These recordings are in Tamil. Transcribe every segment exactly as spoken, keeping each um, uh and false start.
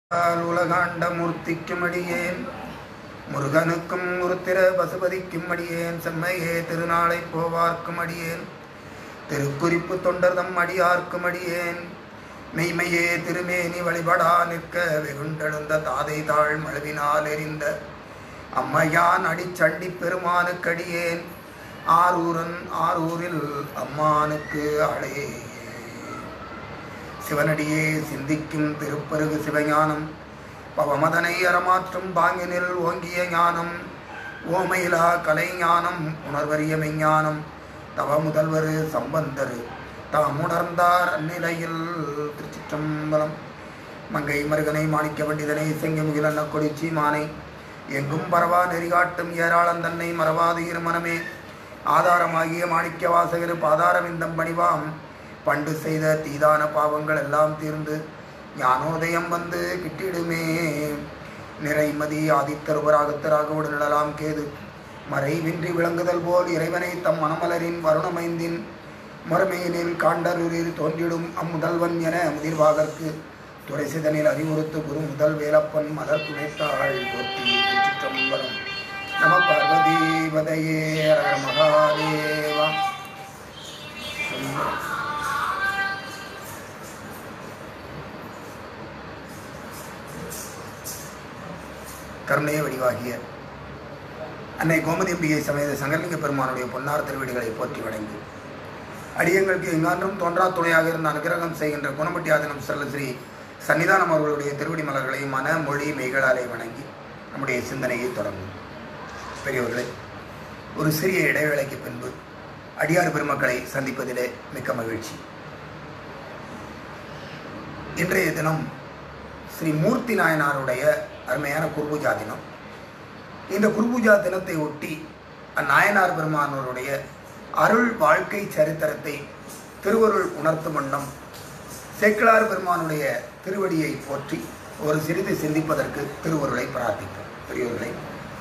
உலகாண்ட மூர்த்திக்கும் அடியேன் முருகனுக்கும் முருத்திர பசுபதிக்கும் அடியேன் செம்மையே திருநாளை போவார்க்கும் அடியேன் திருக்குறிப்பு தொண்டர்தம் அடியார்க்கும் அடியேன் மெய்மையே திருமேனி வழிபடா நிற்க வெகுண்டெழுந்த தாதை தாழ் மழுவினால் எறிந்த அம்மையான் அடிச்சண்டி பெருமானுக்கடியேன் ஆரூரன் ஆரூரில் அம்மானுக்கு அழே சிவனடியே சிந்திக்கும் திருப்பருகு சிவஞானம் பவமதனை அறமாற்றும் பாங்கினில் ஓங்கிய ஞானம் ஓமையிலா கலைஞானம் உணர்வறிய மெஞ்ஞானம் தவ முதல்வர் சம்பந்தர் தாம் உணர்ந்தார் அந்நிலையில். திருச்சிற்றம்பலம். மங்கை மருகனை மாணிக்க பண்டிதனை செங்கி முகிலன்ன கொடிச்சி மானை எங்கும் பரவா நெறிகாட்டும் ஏராளம் தன்னை மறவாது இருமனமே ஆதாரமாகிய மாணிக்க வாசகரு பாதாரவிந்தம் பணிவாம் பண்டு செய்த தீதான பாவங்கள் எல்லாம் தீர்ந்து ஞானோதயம் வந்து கிட்டிடுமே. நிறைமதி ஆதித்தருவராகத்தராகவோடு நிழலாம் கேது மறைவின்றி விளங்குதல் போல் இறைவனை தம் மணமலரின் வருணமைந்தின் மறுமையினில் காண்டரூரில் தோன்றிடும் அம்முதல்வன் என முதிர்வாகற்கு துறைசிதனில் அறிவுறுத்து குரு முதல் வேலப்பன் மலர் துணைத்தாள் போற்றி. சிற்றம்பலம். நம பார்வதி வதையே மகாதேவா. கருணைய வடிவாகிய அன்னை கோமதியம்பிகை சமேத சங்கரலிங்க பெருமானுடைய பொன்னார் திருவடிகளை போற்றி வணங்கி அடியங்களுக்கு எங்கான்றும் தோன்றா துணையாக இருந்த அனுகிரகம் செய்கின்ற குணமட்டி ஆதீனம் செல்ல ஸ்ரீ சன்னிதானம் அவர்களுடைய திருவடி மலர்களை மன மொழி மெய்களாலே வணங்கி நம்முடைய சிந்தனையை தொடங்கும். பெரியவர்களே, ஒரு சிறிய இடைவேளைக்கு பின்பு அடியார் பெருமக்களை சந்திப்பதிலே மிக்க மகிழ்ச்சி. இன்றைய தினம் ஸ்ரீ மூர்த்தி நாயனாருடைய அருமையான குருபூஜா தினம். இந்த குருபூஜா தினத்தை ஒட்டி அந்நாயனார் பெருமானோருடைய அருள் வாழ்க்கை சரித்திரத்தை திருவருள் உணர்த்தும் வண்ணம் சேக்கிழார் பெருமானுடைய திருவடியை போற்றி ஒரு சிறிது சிந்திப்பதற்கு திருவருளை பிரார்த்திப்போம். பெரியவர்களை,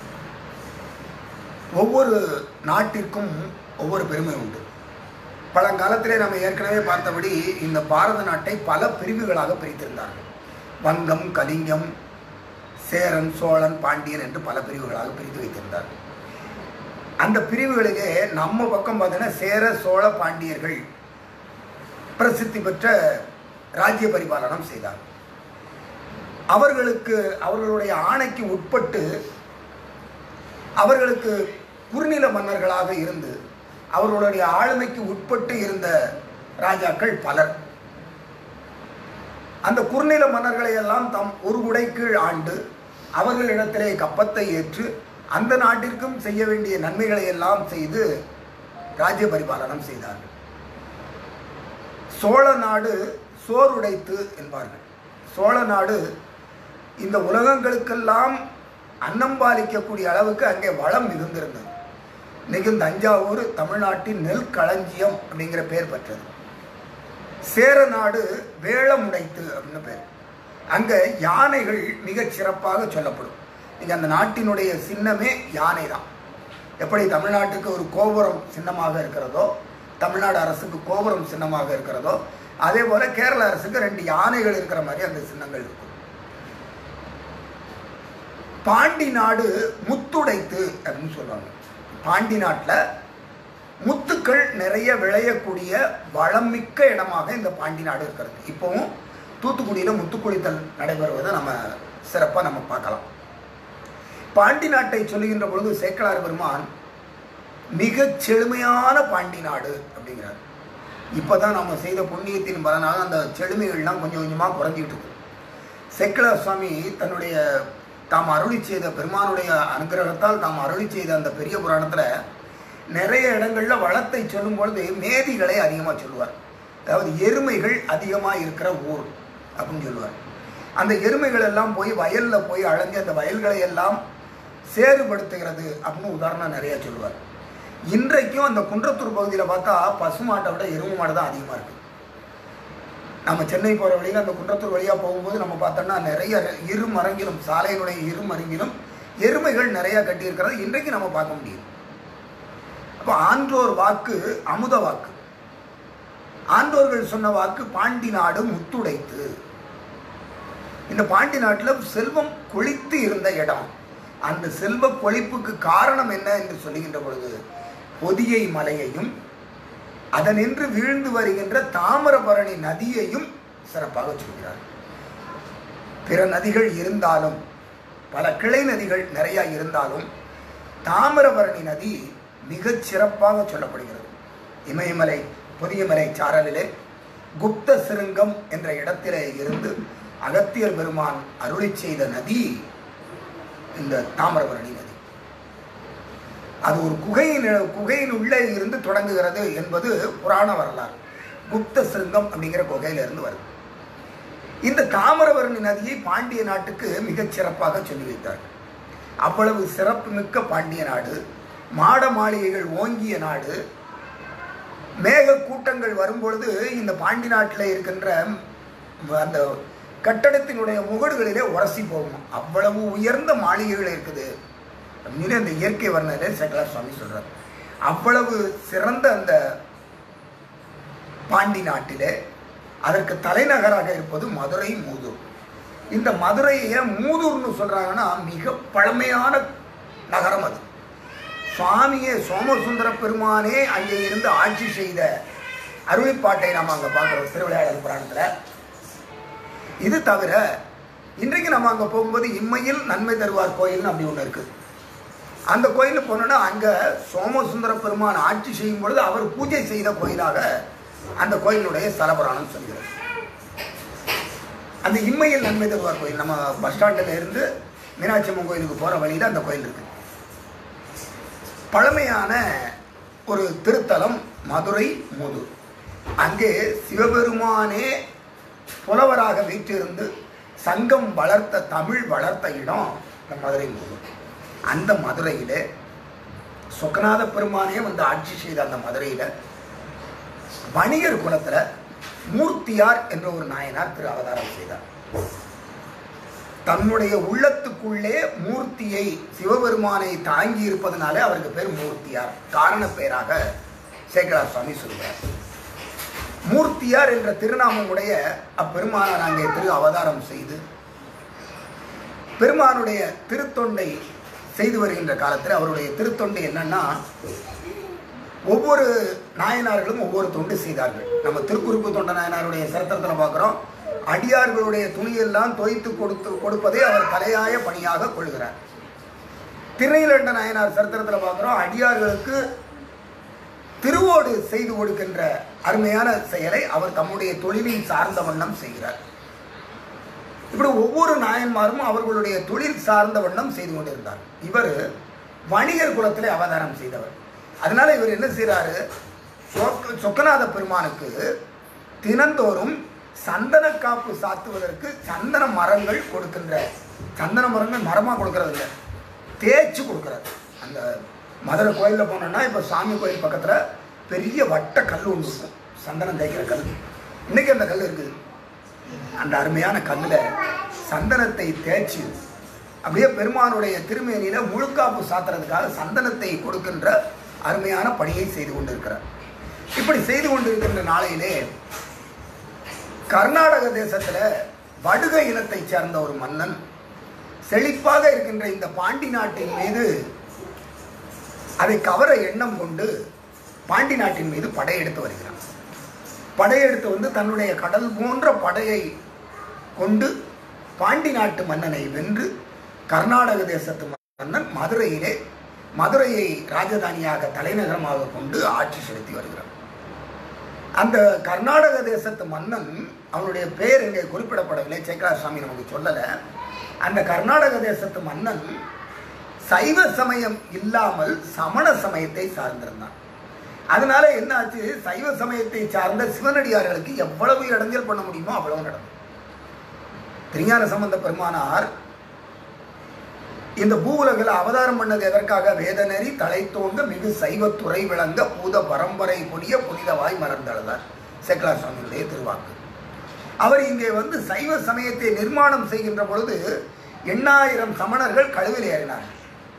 ஒவ்வொரு நாட்டிற்கும் ஒவ்வொரு பெருமை உண்டு. பழங்காலத்திலே நம்ம ஏற்கனவே பார்த்தபடி இந்த பாரத நாட்டை பல பிரிவுகளாக பிரித்திருந்தார்கள். வங்கம், கலிங்கம், சேரன், சோழன், பாண்டியன் என்று பல பிரிவுகளாக பிரித்து வைத்திருந்தார்கள். அந்த பிரிவுகளிலே நம்ம பக்கம் பார்த்தீங்கன்னா சேர, சோழ, பாண்டியர்கள் பிரசித்தி பெற்ற ராஜ்ய பரிபாலனம் செய்தார். அவர்களுக்கு அவர்களுடைய ஆணைக்கு உட்பட்டு அவர்களுக்கு குறுநில மன்னர்களாக இருந்து அவர்களுடைய ஆளுமைக்கு உட்பட்டு இருந்த ராஜாக்கள் பலர். அந்த குறுநில மன்னர்களை எல்லாம் தம் ஒரு குடை கீழ் ஆண்டு அவர்களிடத்திலே கப்பத்தை ஏற்று அந்த நாட்டிற்கும் செய்ய வேண்டிய நன்மைகளை எல்லாம் செய்து ராஜ்ய பரிபாலனம் செய்தார்கள். சோழ நாடு சோறுடைத்து என்பார்கள். சோழ நாடு இந்த உலகங்களுக்கெல்லாம் அன்னம்பாலிக்கக்கூடிய அளவுக்கு அங்கே வளம் மிகுந்திருந்தது. இன்னைக்கு தஞ்சாவூர் தமிழ்நாட்டின் நெல் களஞ்சியம் அப்படிங்கிற பெயர் பெற்றது. சேர நாடு வேளமுடைத்து அப்படின்னு பேர். அங்கே யானைகள் மிக சிறப்பாக சொல்லப்படும். நீங்கள் அந்த நாட்டினுடைய சின்னமே யானை தான். எப்படி தமிழ்நாட்டுக்கு ஒரு கோபுரம் சின்னமாக இருக்கிறதோ, தமிழ்நாடு அரசுக்கு கோபுரம் சின்னமாக இருக்கிறதோ, அதே போல கேரள அரசுக்கு ரெண்டு யானைகள் இருக்கிற மாதிரி அந்த சின்னங்கள் இருக்கும். பாண்டி நாடு முத்துடைத்து அப்படின்னு சொல்லுவாங்க. பாண்டி நாட்டில் முத்துக்கள் நிறைய விளையக்கூடிய வளம் மிக்க இடமாக இந்த பாண்டி நாடு இருக்கிறது. இப்போவும் தூத்துக்குடியில் முத்துக்குளித்தல் நடைபெறுவதை நம்ம சிறப்பாக நம்ம பார்க்கலாம். பாண்டி நாட்டை சொல்லுகின்ற பொழுது சேக்கிழார் பெருமான் மிக செழுமையான பாண்டி நாடு அப்படிங்கிறார். இப்போ தான் நம்ம செய்த புண்ணியத்தின் பலனாக அந்த செழுமைகள்லாம் கொஞ்சம் கொஞ்சமாக குறைஞ்சிட்டு இருக்கு. சேக்கிழார் சுவாமி தன்னுடைய தாம் அருளி செய்த பெருமானுடைய அனுகிரகத்தால் தாம் அருளி செய்த அந்த பெரிய புராணத்தில் நிறைய இடங்களில் வளத்தை சொல்லும் பொழுது மேதிகளை அதிகமாக சொல்லுவார். அதாவது எருமைகள் அதிகமாக இருக்கிற ஊர் அப்படின்னு சொல்லுவார். அந்த எருமைகள் எல்லாம் போய் வயலில் போய் அழைஞ்சு அந்த வயல்களை எல்லாம் சேறுபடுத்துகிறது அப்படின்னு உதாரணம் நிறையா சொல்லுவார். இன்றைக்கும் அந்த குன்றத்தூர் பகுதியில் பார்த்தா பசுமாட்டை விட எருமை மாடு தான் அதிகமாக இருக்குது. நம்ம சென்னை போகிற வழியில் அந்த குன்றத்தூர் வழியாக போகும்போது நம்ம பார்த்தோம்னா நிறைய இரு மரங்கிலும் சாலையினுடைய இரு மரங்கிலும் எருமைகள் நிறையா கட்டியிருக்கிறது இன்றைக்கு நம்ம பார்க்க முடியும். அப்போ ஆன்றோர் வாக்கு அமுத வாக்கு. ஆன்றோர்கள் சொன்ன வாக்கு பாண்டி நாடு முத்துடைத்து. இந்த பாண்டி நாட்டில் செல்வம் கொழித்து இருந்த இடம். அந்த செல்வ கொழிப்புக்கு காரணம் என்ன என்று சொல்லுகின்ற பொழுது பொதிகை மலையையும் அதனின்று வீழ்ந்து வருகின்ற தாமிரபரணி நதியையும் சிறப்பாக சொல்கிறார். பிற நதிகள் இருந்தாலும், பல கிளை நதிகள் நிறைய இருந்தாலும், தாமிரபரணி நதி மிகச் சிறப்பாக சொல்லப்படுகிறது. இமயமலை பொதியமலை சாரலிலே குப்த சிருங்கம் என்ற இடத்திலே இருந்து அகத்தியர் பெருமான் அருளி செய்த நதி இந்த தாமிரபரணி நதி. அது ஒரு குகையின் குகையின் உள்ளே இருந்து தொடங்குகிறது என்பது புராண வரலாறு. குப்த சிருங்கம் அப்படிங்கிற குகையிலிருந்து வருது. இந்த தாமிரபரணி நதியை பாண்டிய நாட்டுக்கு மிகச் சிறப்பாக சொல்லி வைத்தார். அவ்வளவு சிறப்பு மிக்க பாண்டிய நாடு, மாட மாளிகைகள் ஓங்கிய நாடு. மேக கூட்டங்கள் வரும்பொழுது இந்த பாண்டி நாட்டில் இருக்கின்ற அந்த கட்டடத்தினுடைய முகடுகளிலே உரசி போகும். அவ்வளவு உயர்ந்த மாளிகைகள் இருக்குது அப்படின்னு அந்த இயற்கை வர்ணனை சேக்கலார் சுவாமி சொல்றார். அவ்வளவு சிறந்த அந்த பாண்டி நாட்டிலே அதற்கு தலைநகராக இருப்பது மதுரை மூதூர். இந்த மதுரையை மூதூர்னு சொல்றாங்கன்னா மிக பழமையான நகரம். அது சுவாமியே சோமசுந்தர பெருமானே அங்கே இருந்து ஆட்சி செய்த அருளிப்பாட்டை நாம் அங்கே பார்க்குறோம் திருவிளையாடல் புராணத்தில். இது தவிர இன்றைக்கு நம்ம அங்கே போகும்போது இம்மையில் நன்மை தருவார் கோயில்னு அப்படி ஒன்று இருக்குது. அந்த கோயிலுக்கு போனோன்னா அங்கே சோமசுந்தர பெருமான் ஆட்சி செய்யும் பொழுது அவர் பூஜை செய்த கோயிலாக அந்த கோயிலுடைய ஸ்தலபுராணம் சொல்கிறது. அந்த இம்மையில் நன்மை தருவார் கோயில் நம்ம பஸ் ஸ்டாண்டில் இருந்து மீனாட்சி அம்மன் கோயிலுக்கு போகிற வழியில் அந்த கோயில் இருக்குது. பழமையான ஒரு திருத்தலம் மதுரை மூதூர். அங்கே சிவபெருமானே புலவராக வீற்றிருந்து சங்கம் வளர்த்த தமிழ் வளர்த்த இடம் இந்த மதுரை மூதூர். அந்த மதுரையில் சொக்கநாத பெருமானே வந்து ஆட்சி செய்த அந்த மதுரையில் வணிகர் குலத்தில் மூர்த்தியார் என்ற ஒரு நாயனார் திரு அவதாரம் செய்தார். தன்னுடைய உள்ளத்துக்குள்ளே மூர்த்தியை சிவபெருமானை தாங்கி இருப்பதனாலே அவருக்கு பேர் மூர்த்தியார். காரண பெயராக சேக்கலார் சுவாமி சொல்கிறார். மூர்த்தியார் என்ற திருநாமமுடைய அப்பெருமானார் அங்கே திரு அவதாரம் செய்து பெருமானுடைய திருத்தொண்டை செய்து வருகின்ற காலத்தில் அவருடைய திருத்தொண்டு என்னன்னா, ஒவ்வொரு நாயனார்களும் ஒவ்வொரு தொண்டு செய்தார்கள். நம்ம திருக்குறுப்பு தொண்ட நாயனாருடைய சரித்திரத்தில் பார்க்குறோம். அடியார்களுடைய துணியெல்லாம் தோய்த்து கொடுத்து கொடுப்பதை அவர் தலையாய பணியாக கொள்கிறார். திருநீலகண்ட நாயனார் சரித்திரத்தில் பார்க்குறோம். அடியார்களுக்கு திருவோடு செய்து கொடுக்கின்ற அருமையான செயலை அவர் தம்முடைய தொழிலில் சார்ந்த வண்ணம் செய்கிறார். இப்படி ஒவ்வொரு நாயன்மாரும் அவர்களுடைய தொழில் சார்ந்த வண்ணம் செய்து கொண்டிருந்தார். இவர் வணிகர் குலத்திலே அவதாரம் செய்தவர். அதனால இவர் என்ன செய்கிறாரு, சொக்கநாத பெருமானுக்கு தினந்தோறும் சந்தன காப்பு சாத்துவதற்கு சந்தன மரங்கள் கொடுக்கின்ற, சந்தன மரங்கள் மரமாக கொடுக்கறது இல்லை, தேய்ச்சி கொடுக்குறாரு. அந்த மதுரை கோயிலில் போனோன்னா இப்போ சாமி கோயில் பக்கத்தில் பெரிய வட்ட கல் ஒன்று இருக்கும், சந்தனம் தேய்க்கிற கல். இன்றைக்கி அந்த கல் இருக்குது. அந்த அருமையான கல்லில் சந்தனத்தை தேய்ச்சி அப்படியே பெருமானுடைய திருமேனியில் முழுக்காப்பு சாத்துறதுக்காக சந்தனத்தை கொடுக்கின்ற அருமையான பணியை செய்து கொண்டிருக்கிறார். இப்படி செய்து கொண்டிருக்கின்ற நாளையிலே கர்நாடக தேசத்தில் வடுக இனத்தை சேர்ந்த ஒரு மன்னன் செழிப்பாக இருக்கின்ற இந்த பாண்டி நாட்டின் மீது அதை கவர எண்ணம் கொண்டு பாண்டி நாட்டின் மீது படையெடுத்து வருகிறான். படையெடுத்து வந்து தன்னுடைய கடல் போன்ற படையை கொண்டு பாண்டி நாட்டு மன்னனை வென்று கர்நாடக தேசத்து மன்னன் மதுரையிலே மதுரையை ராஜதானியாக தலைநகரமாக கொண்டு ஆட்சி செலுத்தி வருகிறார். அந்த கர்நாடக தேசத்து மன்னன், அவனுடைய பெயர் இங்கே குறிப்பிடப்படவில்லை, சேக்கலார் சுவாமி நமக்கு சொல்லலை. அந்த கர்நாடக தேசத்து மன்னன் சைவ சமயம் இல்லாமல் சமண சமயத்தை சார்ந்திருந்தான். அதனால என்ன ஆச்சு, சைவ சமயத்தை சார்ந்த சிவனடியார்களுக்கு எவ்வளவு இடைஞ்சல் பண்ண முடியுமோ அவ்வளவு நடந்தது. திருஞான சம்பந்த பெருமானார் இந்த பூவுலகில் அவதாரம் பண்ணது எதற்காக, வேதநெறி தலை தோங்க மிகு சைவத்துறை விளங்க பூத பரம்பரை பொடிய புனிதவாய் மறந்தழுதார் சேக்கலார் சுவாமியுடைய திருவாக்கு. அவர் இங்கே வந்து சைவ சமயத்தை நிர்மாணம் செய்கின்ற பொழுது எண்ணாயிரம் சமணர்கள் கழுவில் ஏறினார்கள்.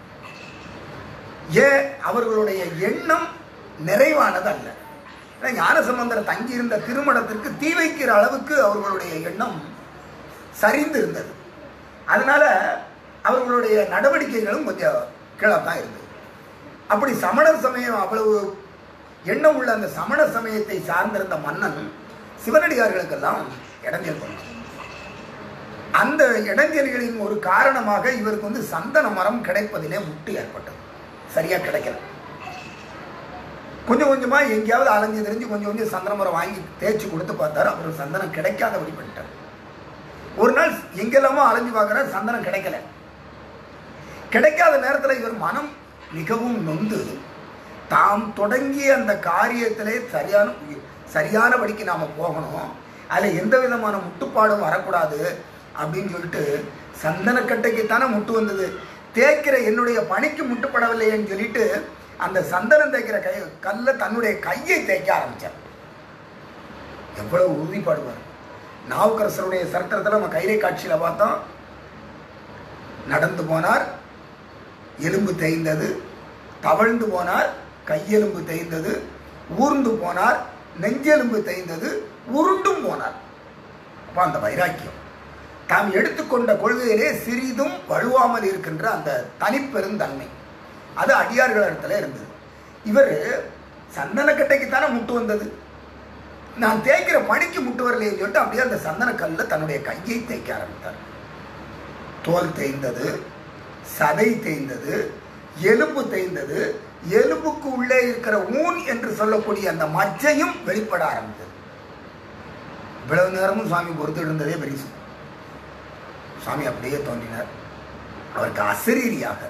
ஏன், அவர்களுடைய எண்ணம் நிறைவானது அல்ல. ஞானசம்பந்தர் தங்கியிருந்த திருமணத்திற்கு தீ வைக்கிற அளவுக்கு அவர்களுடைய எண்ணம் சரிந்து இருந்தது. அதனால அவர்களுடைய நடவடிக்கைகளும் கொஞ்சம் கீழே தான் இருந்தது. அப்படி சமணர் சமயம் அவ்வளவு எண்ணம் உள்ள அந்த சமண சமயத்தை சார்ந்திருந்த மன்னன் சிவனடியார்களுக்கெல்லாம் இடைஞ்சல் பண்ணான். அந்த இடைஞ்சல்களின் ஒரு காரணமாக இவருக்கு வந்து சந்தன மரம் கிடைப்பதிலே முட்டு ஏற்பட்டது. சரியா கிடைக்கல. கொஞ்சம் கொஞ்சமா எங்கேயாவது அலைஞ்சு தெரிஞ்சு கொஞ்சம் கொஞ்சம் சந்தன மரம் வாங்கி தேய்ச்சி கொடுத்து பார்த்தாரு. அப்புறம் சந்தனம் கிடைக்காதபடி பண்ணிட்டார். ஒரு நாள் எங்கெல்லாமோ அலைஞ்சு பார்க்குறாரு, சந்தனம் கிடைக்கல. கிடைக்காத நேரத்தில் இவர் மனம் மிகவும் நொந்து தாம் தொடங்கிய அந்த காரியத்திலே சரியான சரியானபடிக்கு நாம் போகணும், அதில் எந்த விதமான முட்டுப்பாடும் வரக்கூடாது அப்படின்னு சொல்லிட்டு சந்தனக்கட்டைக்குத்தானே முட்டு வந்தது, தேய்க்கிற என்னுடைய பணிக்கு முட்டுப்படவில்லைன்னு சொல்லிட்டு அந்த சந்தனம் தேய்க்கிற கை கல்ல தன்னுடைய கையை தேய்க்க ஆரம்பித்தார். எவ்வளவு உறுதிப்பாடுவார். நாவுக்கரசருடைய சரித்திரத்தில் நம்ம கைலை காட்சியில் பார்த்தோம். நடந்து போனார், எலும்பு தேய்ந்தது. தவழ்ந்து போனார், கையெலும்பு தேய்ந்தது. ஊர்ந்து போனார், நெஞ்செலும்பு தேய்ந்தது. உருண்டும் போனார். அப்போ அந்த வைராக்கியம், தாம் எடுத்துக்கொண்ட கொள்கையிலே சிறிதும் வழுவாமல் இருக்கின்ற அந்த தனிப்பெருந்தன்மை, அது அடியார்கள் இடத்துல இருந்தது. இவர் சந்தனக்கட்டைக்குத்தானே முட்டு வந்தது, நான் தேய்க்கிற பணிக்கு முட்டு வரலைன்னு சொல்லிட்டு அப்படியே அந்த சந்தனக்கல்ல தன்னுடைய கையை தேய்க்க ஆரம்பித்தார். தோல் தேய்ந்தது, சதை தேய்ந்தது, எலும்பு தேய்ந்தது. எலும்புக்கு உள்ளே இருக்கிற ஊன் என்று சொல்லக்கூடிய அந்த மஜ்ஜையும் வெளிப்பட ஆரம்பித்தது. இவ்வளவு நேரமும் சுவாமி பொறுத்து இருந்ததே பெரிய சுவாமி அப்படியே தோன்றினார். அவருக்கு அசரீரியாக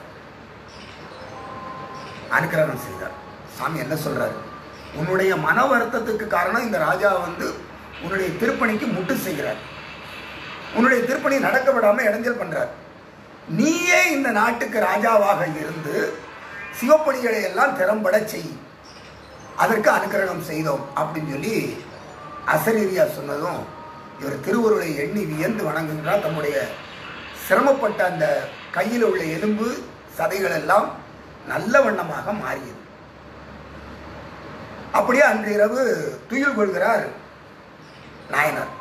அனுக்கிரகம் செய்தார். சாமி என்ன சொல்றாரு, உன்னுடைய மன வருத்தத்துக்கு காரணம் இந்த ராஜா வந்து உன்னுடைய திருப்பணிக்கு முட்டு செய்கிறார், உன்னுடைய திருப்பணி நடக்க விடாம இடைஞ்சல் பண்றார். நீயே இந்த நாட்டுக்கு ராஜாவாக இருந்து சிவப்பணிகளை எல்லாம் திறம்பட செய், அதற்கு அனுக்கிரகம் செய்தோம் அப்படின்னு சொல்லி அசரீரியா சொன்னதும் இவர் திருவருளை எண்ணி வியந்து வணங்குகிறார். தம்முடைய சிரமப்பட்ட அந்த கையில் உள்ள எலும்பு சதைகள் எல்லாம் நல்ல வண்ணமாக மாறியது. அப்படியே அன்று இரவு துயில் கொள்கிறார் நாயனார்.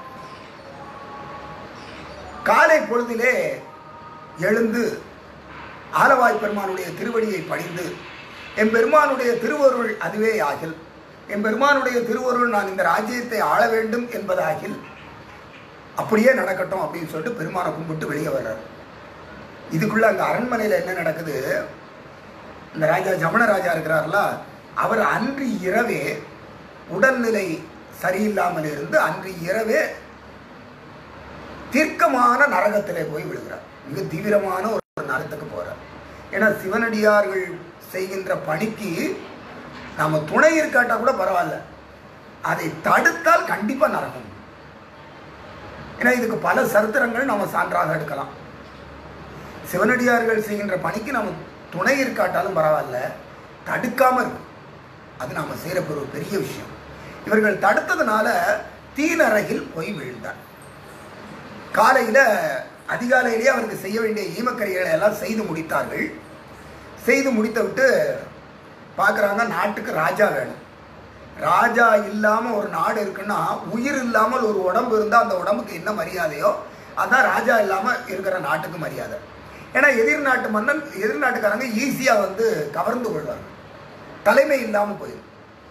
காலை பொழுதிலே எழுந்து ஆலவாய் பெருமானுடைய திருவடியை பணிந்து, என் பெருமானுடைய திருவருள் அதுவே ஆகில், என் பெருமானுடைய திருவருள் நான் இந்த ராஜ்யத்தை ஆள வேண்டும் என்பதாகில் அப்படியே நடக்கட்டும் அப்படின்னு சொல்லிட்டு பெருமானை கும்பிட்டு வெளியே வர்றார். இதுக்குள்ள அங்கே அரண்மனையில் என்ன நடக்குது, இந்த ராஜா ஜமனராஜா இருக்கிறார்ல, அவர் அன்று இரவே உடல்நிலை சரியில்லாமல் இருந்து அன்று இரவே தீர்க்கமான நரகத்திலே போய் விழுகிறார். மிக தீவிரமான ஒரு நரகத்துக்கு போறார். ஏன்னா சிவனடியார்கள் செய்கின்ற பணிக்கு நாம துணை இருக்காட்டா கூட பரவாயில்ல, அதை தடுத்தால் கண்டிப்பா நரகம். ஏன்னா இதுக்கு பல சரித்திரங்கள் நம்ம சான்றாக எடுக்கலாம். சிவனடியார்கள் செய்கின்ற பணிக்கு நம்ம துணை இருக்காட்டாலும் பரவாயில்ல, தடுக்காம இருக்கும், அது நாம செய்யற ஒரு பெரிய விஷயம். இவர்கள் தடுத்ததுனால தீநரகில் போய் விழுந்தார். காலையில அதிகாலையிலேயே அவருக்கு செய்ய வேண்டிய ஈமக்கரிகளை எல்லாம் செய்து முடித்தார்கள். செய்து முடித்து விட்டு பார்க்குறாங்க, நாட்டுக்கு ராஜா வேணும். ராஜா இல்லாமல் ஒரு நாடு இருக்குன்னா, உயிர் இல்லாமல் ஒரு உடம்பு இருந்தால் அந்த உடம்புக்கு என்ன மரியாதையோ அதான் ராஜா இல்லாமல் இருக்கிற நாட்டுக்கு மரியாதை. ஏன்னா எதிர் நாட்டு மன்னன் எதிர் நாட்டுக்காரங்க ஈஸியாக வந்து கவர்ந்து கொள்வாங்க, தலைமை இல்லாமல் போயிடும்.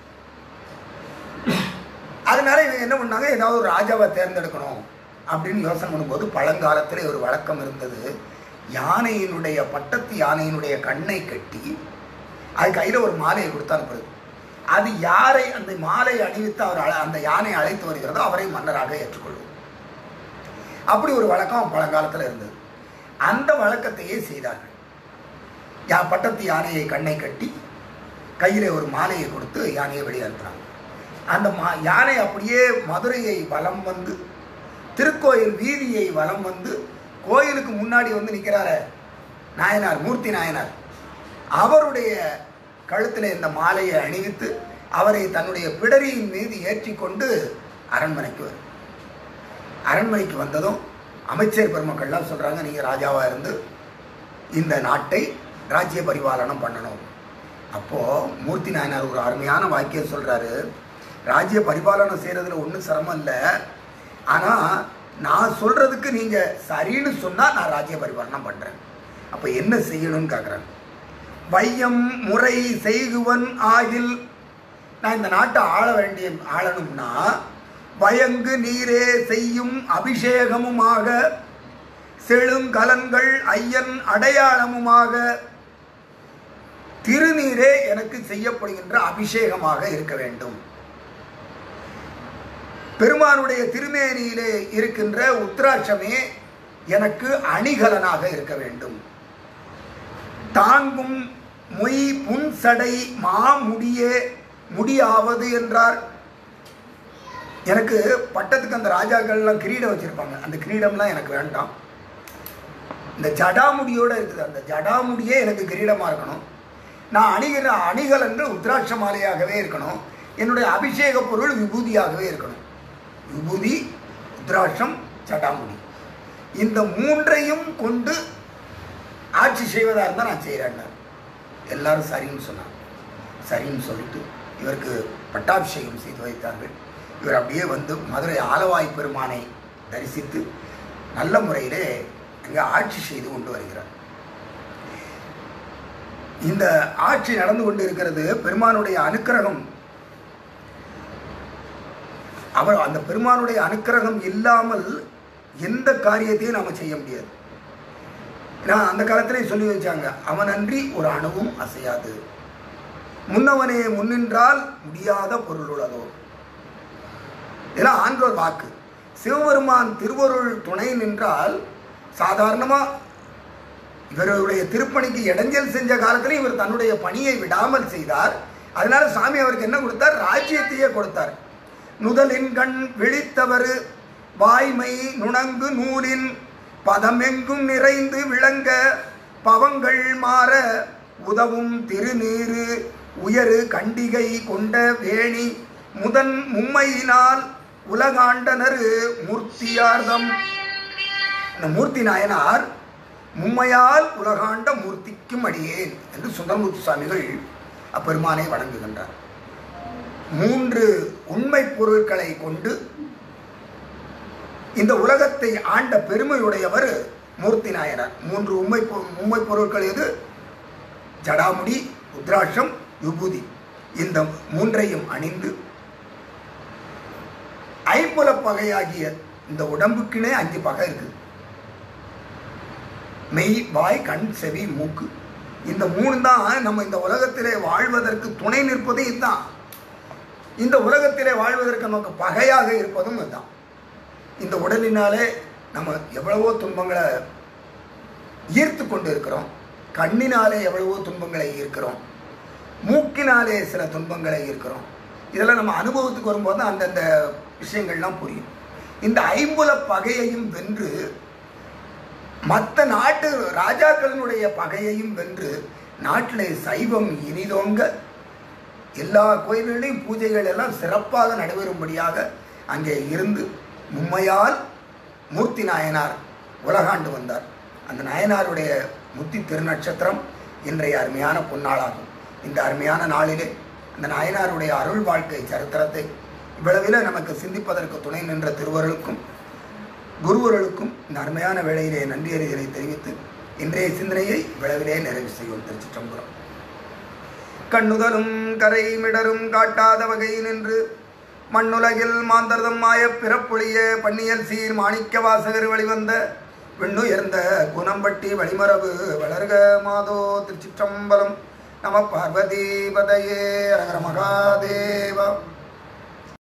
அதனால இவங்க என்ன பண்ணாங்க, ஏதாவது ஒரு ராஜாவை தேர்ந்தெடுக்கணும் அப்படின்னு யோசனை பண்ணும்போது பழங்காலத்தில் ஒரு வழக்கம் இருந்தது. யானையினுடைய பட்டத்து யானையினுடைய கண்ணை கட்டி அது கையில் ஒரு மாலையை கொடுத்து அனுப்புறது. அது யாரை அந்த மாலை அணிவித்து அவர் அந்த யானை அழைத்து வருகிறதோ அவரை மன்னராக ஏற்றுக்கொள்வது. அப்படி ஒரு வழக்கம் பழங்காலத்தில் இருந்தது. அந்த வழக்கத்தையே செய்தார்கள். யா பட்டத்து யானையை கண்ணை கட்டி கையில் ஒரு மாலையை கொடுத்து யானையை வெளியே அனுப்புறாங்க. அந்த மா யானை அப்படியே மதுரையை வலம் வந்து திருக்கோயில் வீதியை வலம் வந்து கோயிலுக்கு முன்னாடி வந்து நிற்கிறார நாயனார், மூர்த்தி நாயனார். அவருடைய கழுத்தில் இந்த மாலையை அணிவித்து அவரை தன்னுடைய பிடரியின் மீது ஏற்றி கொண்டு அரண்மனைக்கு வரும். அரண்மனைக்கு வந்ததும் அமைச்சர் பெருமக்கள்லாம் சொல்கிறாங்க, நீங்கள் ராஜாவாக இருந்து இந்த நாட்டை ராஜ்ய பரிபாலனம் பண்ணணும். அப்போது மூர்த்தி நாயனார் ஒரு அருமையான வாக்கியம் சொல்கிறாரு, ராஜ்ய பரிபாலனம் செய்கிறதுல ஒன்றும் சிரமம் இல்லை, ஆனால் நான் சொல்றதுக்கு நீங்க சரின்னு சொன்னா நான் ராஜ்ய பரிபாலனம் பண்றேன். அப்ப என்ன செய்யணும்னு கேட்குறேன். வையம் முறை செய்குவன் ஆகில், நான் இந்த நாட்டை ஆள வேண்டிய ஆளணும்னா வயங்கு நீரே செய்யும் அபிஷேகமுமாக செழுங்கலன்கள் ஐயன் அடையாளமுமாக திருநீரே எனக்கு செய்யப்படுகின்ற அபிஷேகமாக இருக்க வேண்டும். பெருமானுடைய திருமேனியிலே இருக்கின்ற உத்ராட்சமே எனக்கு அணிகலனாக இருக்க வேண்டும். தாங்கும் மொய் புன்சடை மாமுடியே முடியாவது என்றார். எனக்கு பட்டத்துக்கு அந்த ராஜாக்கள்லாம் கிரீடம் வச்சிருப்பாங்க, அந்த கிரீடம்லாம் எனக்கு வேண்டாம். இந்த ஜடாமுடியோட இருக்குது, அந்த ஜடாமுடியே எனக்கு கிரீடமாக இருக்கணும். நான் அணிகிற அணிகலன்கள் உத்ராட்ச மாலையாகவே இருக்கணும். என்னுடைய அபிஷேக பொருள் விபூதியாகவே இருக்கணும். விபூதி, உத்ராட்சம், ஜடாமுடி, இந்த மூன்றையும் கொண்டு ஆட்சி செய்வதாக இருந்தால் நான் செய்கிறேன். எல்லாரும் சரின்னு சொன்னாங்க. சரின்னு சொல்லிட்டு இவருக்கு பட்டாபிஷேகம் செய்து வைத்தார்கள். இவர் அப்படியே வந்து மதுரை ஆலவாய் பெருமானை தரிசித்து நல்ல முறையிலே அங்கே ஆட்சி செய்து கொண்டு வருகிறார். இந்த ஆட்சி நடந்து கொண்டு இருக்கிறது. பெருமானுடைய அனுக்கிரகம், அவர் அந்த பெருமானுடைய அனுக்கிரகம் இல்லாமல் எந்த காரியத்தையும் நாம செய்ய முடியாது. ஏன்னா அந்த காலத்திலே சொல்லி வச்சாங்க, அவனன்றி ஒரு அணுவும் அசையாது, முன்னவனே முன்னின்றால் முடியாத பொருள் உள்ளதோ. இதெல்லாம் ஆன்றோர் வாக்கு. சிவபெருமான் திருவருள் துணை நின்றால் சாதாரணமாக இவருடைய திருப்பணிக்கு இடைஞ்சல் செஞ்ச காலத்தில் இவர் தன்னுடைய பணியை விடாமல் செய்தார். அதனால சாமி அவருக்கு என்ன கொடுத்தார்? ராஜ்யத்தையே கொடுத்தார். நுதலின் கண் விழித்தவர் வாய்மை நுணங்கு நூலின் பதமெங்கும் நிறைந்து விளங்க பவங்கள் மாற உதவும் திருநீரு உயரு கண்டிகை கொண்ட வேணி முதன் மும்மையினால் உலகாண்டனர் மூர்த்தியார்தம். இந்த மூர்த்தி நாயனார் மும்மையால் உலகாண்ட மூர்த்திக்கும் அடியேன் என்று சுந்தரமூர்த்தி சுவாமிகள் அப்பெருமானை வணங்குகின்றார். மூன்று உண்மை பொருட்களை கொண்டு இந்த உலகத்தை ஆண்ட பெருமையுடையவர் மூர்த்தி நாயனார். மூன்று உண்மை உண்மை பொருட்கள் எது? ஜடாமுடி, உத்ராட்சம், விபூதி. இந்த மூன்றையும் அணிந்து ஐம்புல பகையாகிய இந்த உடம்புக்குனே அஞ்சு பகை இருக்குது. மெய், வாய், கண், செவி, மூக்கு. இந்த மூணு தான் நம்ம இந்த உலகத்திலே வாழ்வதற்கு துணை நிற்பது. இதுதான் இந்த உலகத்திலே வாழ்வதற்கு நமக்கு பகையாக இருப்பதும் இதுதான். இந்த உடலினாலே நம்ம எவ்வளவோ துன்பங்களை ஈர்த்து கொண்டு இருக்கிறோம். கண்ணினாலே எவ்வளவோ துன்பங்களை ஈர்க்கிறோம். மூக்கினாலே சில துன்பங்களை ஈர்க்கிறோம். இதெல்லாம் நம்ம அனுபவத்துக்கு வரும்போது அந்தந்த விஷயங்கள்லாம் புரியும். இந்த ஐம்புல பகையையும் வென்று மற்ற நாட்டு ராஜாக்களினுடைய பகையையும் வென்று நாட்டிலே சைவம் இனிதோங்க எல்லா கோயில்களையும் பூஜைகள் எல்லாம் சிறப்பாக நடைபெறும்படியாக அங்கே இருந்து மும்மையால் மூர்த்தி நாயனார் உலகாண்டு வந்தார். அந்த நாயனாருடைய முத்தி திருநட்சத்திரம் இன்றைய அருமையான பொன்னாளாகும். இந்த அருமையான நாளிலே அந்த நாயனாருடைய அருள் வாழ்க்கை சரித்திரத்தை இவ்வளவில் நமக்கு சிந்திப்பதற்கு துணை நின்ற திருவருளுக்கும் குருவருளுக்கும் இந்த அருமையான வேளையிலே நன்றியறிதலை தெரிவித்து இன்றைய சிந்தனையை விளவிலே நிறைவு செய்வோம். திருச்சிற்றம்பலம். கண்ணுதலும் கரை மிடரும் காட்டாத வகை நின்று மண்ணுலகில் மாந்தர்தம் மாய பிறப்புளிய பன்னியல் சீர் மாணிக்க வாசகர் வழிவந்த விண்ணுயர்ந்த குணம்பட்டி வழிமரபு வளர்க மாதோ. திருச்சிற்றம்பலம். நம பார்வதி பதையே. ஹர மகாதேவ.